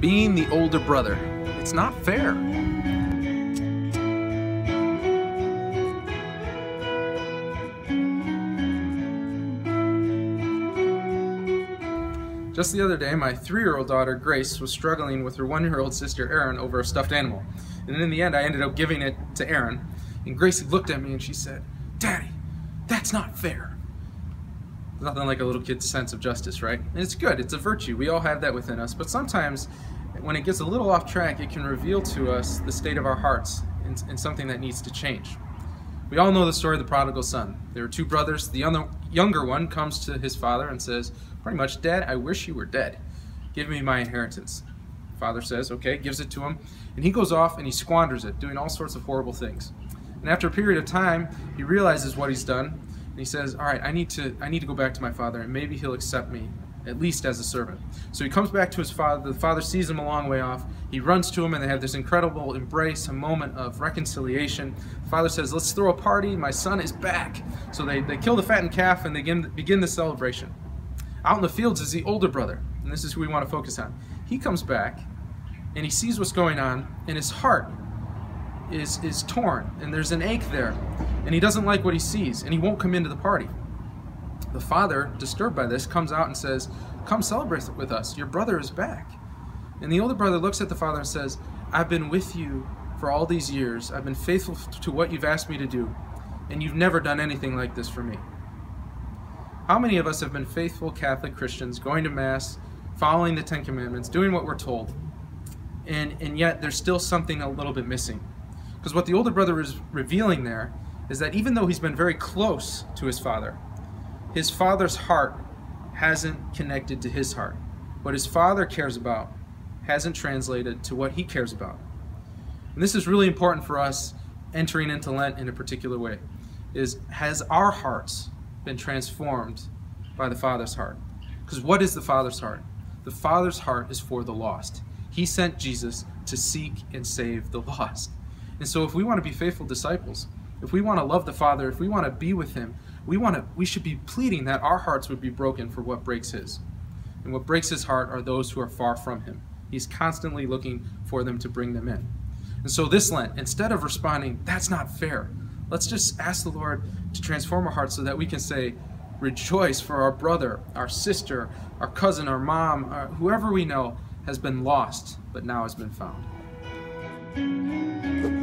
Being the older brother, it's not fair. Just the other day, my 3-year-old daughter, Grace, was struggling with her 1-year-old sister, Erin, over a stuffed animal. And in the end, I ended up giving it to Erin. And Grace looked at me and she said, "Daddy, that's not fair." Nothing like a little kid's sense of justice, right? And it's good, it's a virtue. We all have that within us. But sometimes, when it gets a little off track, it can reveal to us the state of our hearts and something that needs to change. We all know the story of the prodigal son. There are 2 brothers. The younger one comes to his father and says, pretty much, "Dad, I wish you were dead. Give me my inheritance." The father says, okay, gives it to him, and he goes off and he squanders it, doing all sorts of horrible things. And after a period of time, he realizes what he's done, and he says, all right, I need to go back to my father, and maybe he'll accept me, at least as a servant. So he comes back to his father. The father sees him a long way off. He runs to him, and they have this incredible embrace, a moment of reconciliation. The father says, "Let's throw a party. My son is back." So they kill the fattened calf, and they begin the celebration. Out in the fields is the older brother, and this is who we want to focus on. He comes back, and he sees what's going on, and his heart is torn, and there's an ache there, and he doesn't like what he sees, and he won't come into the party. The father, disturbed by this, comes out and says, "Come celebrate with us. Your brother is back." And the older brother looks at the father and says, "I've been with you for all these years. I've been faithful to what you've asked me to do, and you've never done anything like this for me." How many of us have been faithful Catholic Christians, going to Mass, following the 10 Commandments, doing what we're told, and yet there's still something a little bit missing? Because what the older brother is revealing there is that even though he's been very close to his father's heart hasn't connected to his heart. What his father cares about hasn't translated to what he cares about. And this is really important for us entering into Lent in a particular way. Has our hearts been transformed by the Father's heart? Because what is the Father's heart? The Father's heart is for the lost. He sent Jesus to seek and save the lost. And so if we want to be faithful disciples, if we want to love the Father, if we want to be with him, we should be pleading that our hearts would be broken for what breaks his. And what breaks his heart are those who are far from him. He's constantly looking for them to bring them in. And so this Lent, instead of responding, "That's not fair," let's just ask the Lord to transform our hearts so that we can say, "Rejoice, for our brother, our sister, our cousin, our mom, whoever we know has been lost, but now has been found."